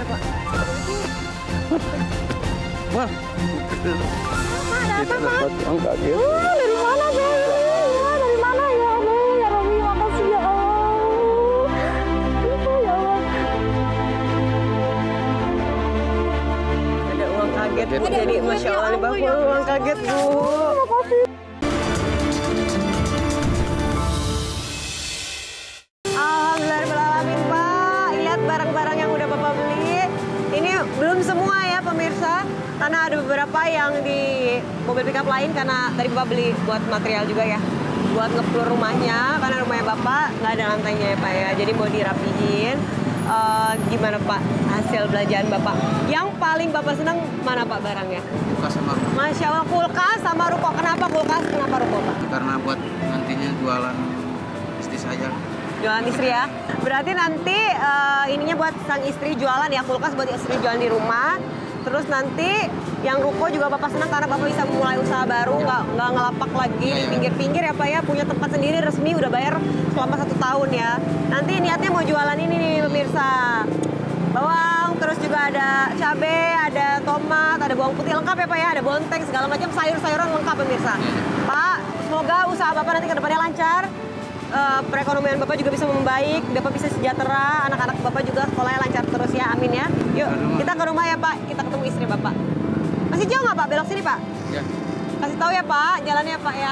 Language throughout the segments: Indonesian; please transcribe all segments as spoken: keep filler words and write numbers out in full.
Pak. Wah. Ada apa, Pak? Uang kaget. Oh, dari mana, Bang? Ya, dari mana ya, Bang? Ya Rabbi, makasih ya Allah. Ya Allah. Ada uang kaget, Bu. Jadi Masya Allah, nih, Bapak, uang kaget, Bu. Makasih. Alhamdulillahirrahmanirrahim, Pak. Lihat barang-barang yang udah Bapak beli. Ini belum semua ya, pemirsa. Karena ada beberapa yang di mobil pickup lain karena tadi Bapak beli buat material juga ya. Buat ngeplur rumahnya, karena rumahnya Bapak nggak ada lantainya ya, Pak ya. Jadi mau dirapihin. Eh, gimana, Pak, hasil belanjaan Bapak? Yang paling Bapak senang mana, Pak, barangnya? Kulkas sama ruko. Masya Allah, kulkas sama ruko. Kenapa kulkas? Kenapa ruko, Pak? Karena buat nantinya jualan istri saya. Jualan istri ya. Berarti nanti eh, ininya buat sang istri jualan ya, kulkas buat istri jualan di rumah. Terus nanti yang ruko juga Bapak senang karena Bapak bisa memulai usaha baru, nggak nggak ngelapak lagi di pinggir-pinggir ya, Pak ya. Punya tempat sendiri resmi, udah bayar selama satu tahun ya. Nanti niatnya mau jualan ini nih pemirsa. Bawang, terus juga ada cabai, ada tomat, ada bawang putih lengkap ya, Pak ya. Ada bonteng, segala macam sayur-sayuran lengkap pemirsa. Pak, semoga usaha Bapak nanti ke depannya lancar. Uh, perekonomian Bapak juga bisa membaik, Bapak bisa sejahtera, anak-anak Bapak juga sekolahnya lancar terus ya, amin ya. Yuk, kita ke rumah ya, Pak, kita ketemu istri Bapak. Masih jauh nggak, Pak? Belok sini, Pak? Ya. Kasih tahu ya, Pak, jalannya, Pak ya.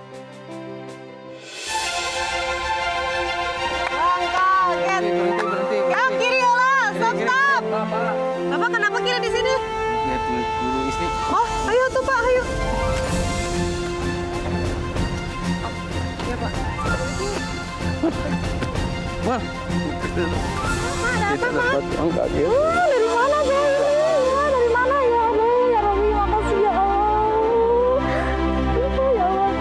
Bang, kaget. Berhenti, berhenti. Yang kiri ya lah, stop, stop. Bapak. Bapak kenapa kiri di sini? Lihat dulu istri. Oh, ayo tuh, Pak, ayo. Ya, Pak. Wah. Ada apa, Pak? Uang kaget. Oh, dari mana, Bang? Ya, dari mana ya, Bang? Ya Rabbi, makasih ya Allah. Ya Allah.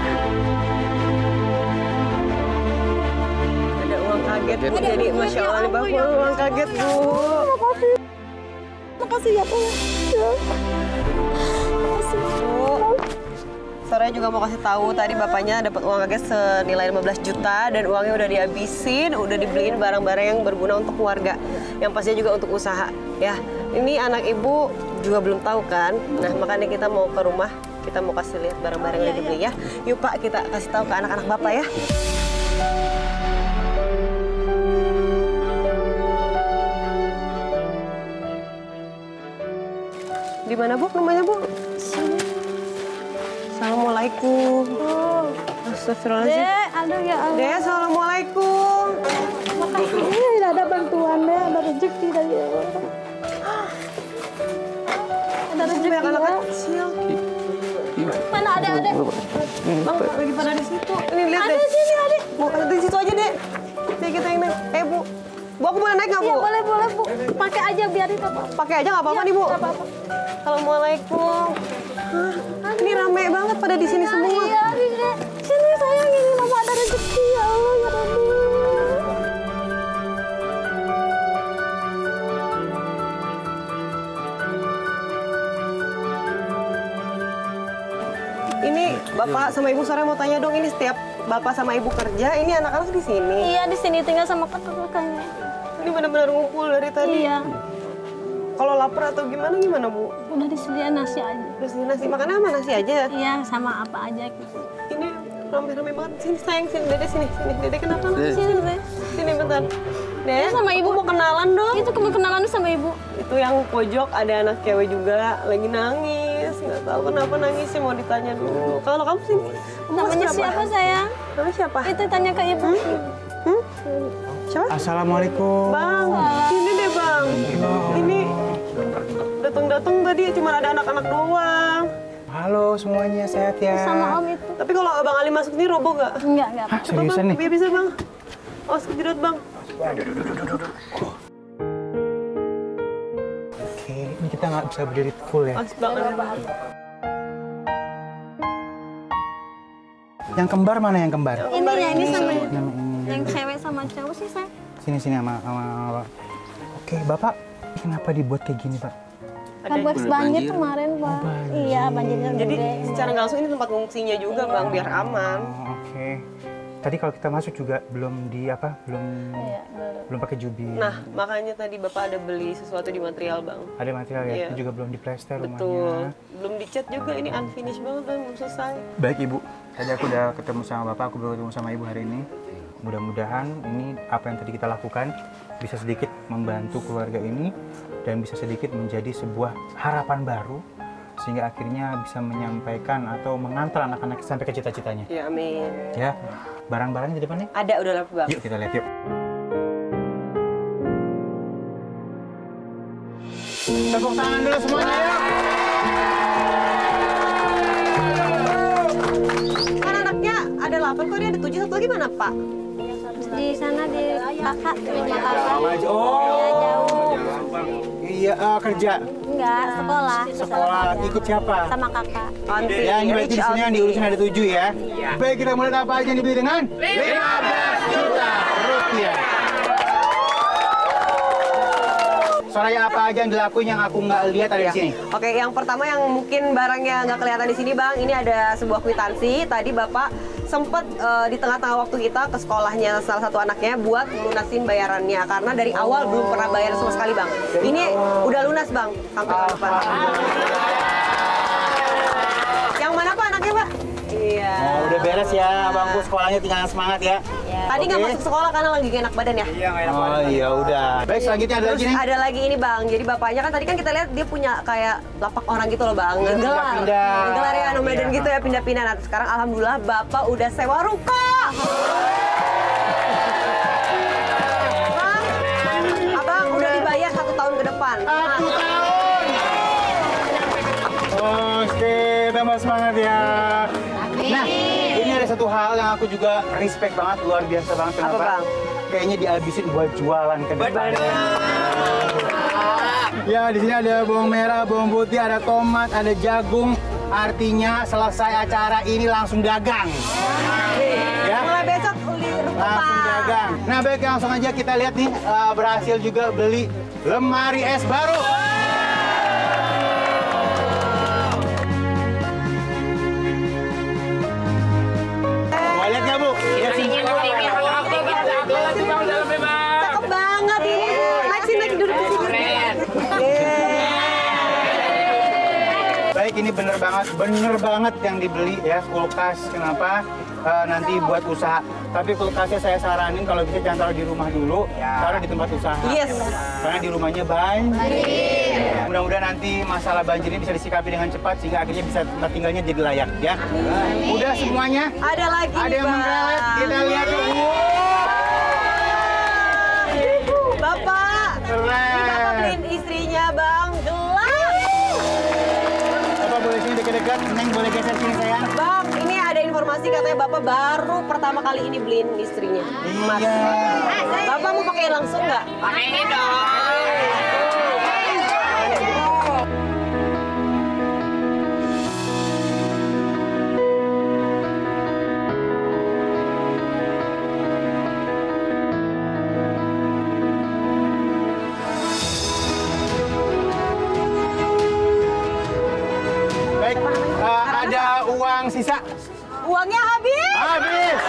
Ada uang kaget, Bu. Jadi Masya Allah, nih, Bapak, uang kaget, Bu. Makasih. Makasih ya, Pak. Ya. Makasih. Bu, saya juga mau kasih tahu tadi bapaknya dapat uang kaget senilai lima belas juta dan uangnya udah dihabisin, udah dibeliin barang-barang yang berguna untuk keluarga, yang pastinya juga untuk usaha. Ya, ini anak ibu juga belum tahu kan. Nah, makanya kita mau ke rumah, kita mau kasih lihat barang-barang yang udah dibeli ya. Yuk, Pak, kita kasih tahu ke anak-anak Bapak ya. Di mana, Bu? Rumahnya, Bu? Assalamualaikum. Oh. Astagfirullahaladzim. Dek, aduh ya Allah. Dek, Assalamualaikum. Makasih. Ini ada bantuan deh, ada rezeki dari Allah. Ada rezeki Banyak anak ya. kecil. Mana ada adek? Bang, lagi pada di situ. Ini lihat Ada deh. di sini adek. Bu, di situ aja, Dek. Dek, kita yang naik. Eh, Bu. Bu, aku boleh naik nggak, Bu? Iya boleh boleh Bu. Pakai aja biar itu Pak. Pakai aja nggak apa-apa Iya, nih, Bu? nggak apa-apa. Assalamualaikum. Hah, ini rame banget pada di sini semua. Iya, iya. Sini sayang, ini mama ada rezeki ya Allah ya Rabbi. Ini Bapak sama Ibu sore mau tanya dong, ini setiap Bapak sama Ibu kerja, ini anak-anak di sini. Iya di sini tinggal sama kakak-kakaknya. Ini benar-benar ngumpul dari tadi. Iya. Kalau lapar atau gimana gimana, Bu? Udah disediain nasi aja. Terus nasi makannya sama nasi aja. Iya sama apa aja gitu. Ini rame-rame banget. Sini sayang, sini Dede sini, sini. Dede kenapa? Dede. Sini Dek. Sini bentar. Dede, Sama Ibu. aku mau kenalan dong. Itu kamu kenalan sama ibu. Itu yang pojok ada anak cewek juga lagi nangis. Nggak tahu kenapa nangisnya, mau ditanya dulu. Kalau kamu sini, umur Namanya berapa? siapa sayang? Namanya siapa? Itu tanya ke ibu. Hmm? Siapa? Assalamualaikum. Bang, sini deh Bang. Ini datang-datang tadi cuma ada anak-anak doang. Halo semuanya, sehat ya? Sama om itu. Tapi kalau Abang Ali masuk ini roboh nggak? Enggak enggak. Hah, Coba seriusan Bang, nih? biar bisa Bang. Oh, sekedurut Bang. Oke, ini kita nggak bisa berdiri full ya. Pas banget. Yang kembar mana yang kembar? Ini ya ini sama Yang ini. yang cewek sama cowok sih saya. Sini sini sama sama. sama- Oke, Bapak, kenapa dibuat kayak gini, Pak? Kan buat banjir kemarin Pak. Iya banjirnya Jadi gede. secara nggak langsung ini tempat ngungsinya juga Bang, biar aman. Oh, oke. Tadi kalau kita masuk juga belum di apa? Belum Iya, belum. belum pakai jubir. Nah, makanya tadi Bapak ada beli sesuatu di material, Bang. Ada material ya, Iya. itu juga belum diplester Betul. rumahnya. Belum dicat juga, ini unfinished banget, Bang. Belum selesai. Baik Ibu, tadi aku udah ketemu sama Bapak, aku baru ketemu sama Ibu hari ini. Mudah-mudahan ini apa yang tadi kita lakukan bisa sedikit membantu keluarga ini dan bisa sedikit menjadi sebuah harapan baru sehingga akhirnya bisa menyampaikan atau mengantar anak-anak sampai ke cita-citanya. Ya, amin. Ya, barang-barangnya di depan nih. Ada, udah rapi, Bang. Yuk kita lihat yuk. Tepuk tangan dulu semuanya yuk. Kan anaknya ada delapan, kok dia ada tujuh, satu lagi mana, Pak? Di sana di kakak, di rumah kakak. Oh, Jauh. iya uh, kerja. Enggak, sekolah. Sekolah ikut siapa? Sama kakak. Anti, Ya, ini berarti di sini yang diurusin ada tujuh ya. Baik, kita mulai apa aja yang dibeli dengan? lima belas juta rupiah. Soalnya apa aja yang dilakuin yang aku nggak lihat ada di sini? Oke, yang pertama yang mungkin barangnya nggak kelihatan di sini, Bang, ini ada sebuah kwitansi. Tadi Bapak sempat eh, di tengah-tengah waktu kita ke sekolahnya salah satu anaknya buat lunasin bayarannya karena dari awal belum pernah bayar sama sekali, Bang. Ini udah lunas, Bang, sampai tahun depan. Yang mana, Pak, anaknya, Pak? Iya. Oh, udah beres ya, abangku sekolahnya tinggal semangat ya. Tadi nggak Oke. masuk sekolah karena lagi gak enak badan ya? Oh iya udah. Baik, selanjutnya ada Terus lagi nih. ada lagi ini, Bang. Jadi bapaknya kan tadi kan kita lihat dia punya kayak lapak orang gitu loh, Bang. Gelar. pindah-pindah. Gelar ya anu Medan Iya. gitu ya, pindah-pindah. Nah, sekarang alhamdulillah Bapak udah sewa ruko. Bang, Abang udah dibayar satu tahun ke depan. Satu tahun. Oke, tambah semangat ya. Nah, ini ada satu hal yang aku juga respect banget, luar biasa banget. Kenapa? Apa, Bang? Kayaknya dihabisin buat jualan ke depan. Ya, di sini ada bawang merah, bawang putih, ada tomat, ada jagung. Artinya selesai acara ini langsung dagang. Ya. Mulai besok uli ruko, Langsung Pak. dagang. Nah, baik, langsung aja kita lihat nih, uh, berhasil juga beli lemari es baru. Mau lihat nggak, Bu? Lihat sini. Cakep banget ini. Naik sini, naik duduk di sini. Yeay. Baik, ini bener banget, bener banget yang dibeli ya, kulkas. Kenapa? Eh, nanti buat usaha. Tapi kulkasnya saya saranin kalau bisa jangan taruh di rumah dulu, taruh di tempat usaha. Yes. Karena di rumahnya banjir. Mudah-mudahan nanti masalah banjir ini bisa disikapi dengan cepat sehingga akhirnya bisa tempat tinggalnya jadi layak ya. Udah semuanya? Ada lagi, Ada yang Bang. mengelet? Kita lihat dulu. Bapak, Keren. ini Bapak beliin istrinya, Bang. Gelas. Bapak boleh sini dekat-dekat, Neng boleh geser sini sayang. Bang, ini ada informasi katanya Bapak baru pertama kali ini beliin istrinya. Emas. Iya. Bapak mau pakai langsung nggak? Pakai dong. Baik, eh, ada uang sisa. Uangnya habis. Habis.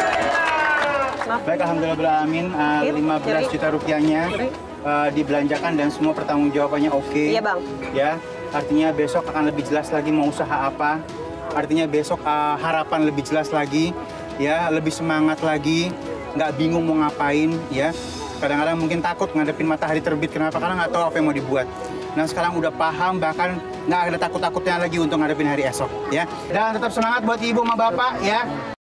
Baik, alhamdulillah amin. Kiri, lima belas kiri. juta rupiahnya eh, dibelanjakan dan semua pertanggungjawabannya oke. Iya, Bang. Ya, artinya besok akan lebih jelas lagi mau usaha apa. Artinya besok eh, harapan lebih jelas lagi, ya, lebih semangat lagi, nggak bingung mau ngapain, ya. Kadang-kadang mungkin takut ngadepin matahari terbit, kenapa? Karena nggak tahu apa yang mau dibuat. Nah, sekarang udah paham, bahkan nggak ada takut-takutnya lagi untuk ngadepin hari esok, ya. Dan tetap semangat buat ibu sama bapak, ya.